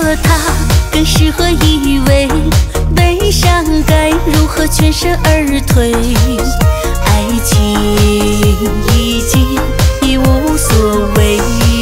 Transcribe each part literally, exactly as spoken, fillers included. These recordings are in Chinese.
它更适合依偎，悲伤该如何全身而退？爱情已经已无所谓。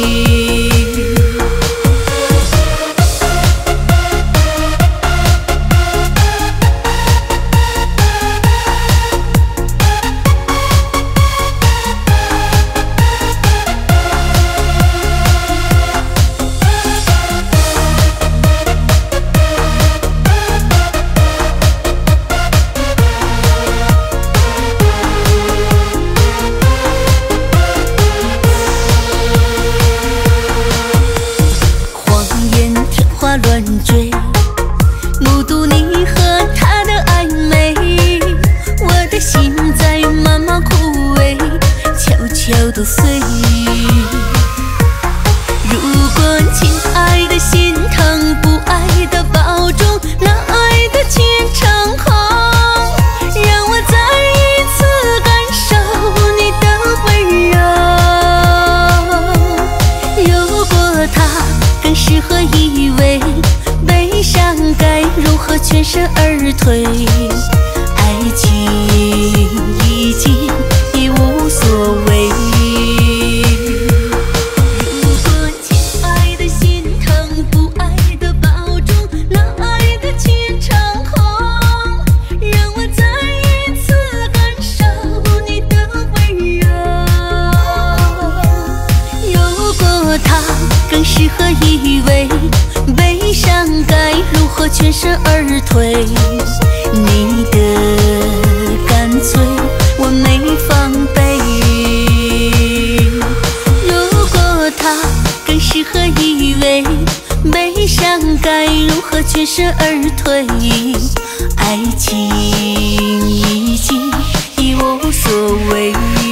乱追，目睹你和他的暧昧，我的心在慢慢枯萎，悄悄地碎。如果亲爱的心疼，不爱的保重，那爱的虔诚空，让我再一次感受你的温柔。如果他更适合依偎，悲伤该如何全身而退？爱情已经已无所谓。如果亲爱的心疼，不爱的保重，那爱的虔诚空，让我再一次感受你的温柔。如果他更适合依偎，悲伤该如何全身而退？你的干脆我没防备。如果他更适合依偎，悲伤该如何全身而退？爱情已经已无所谓。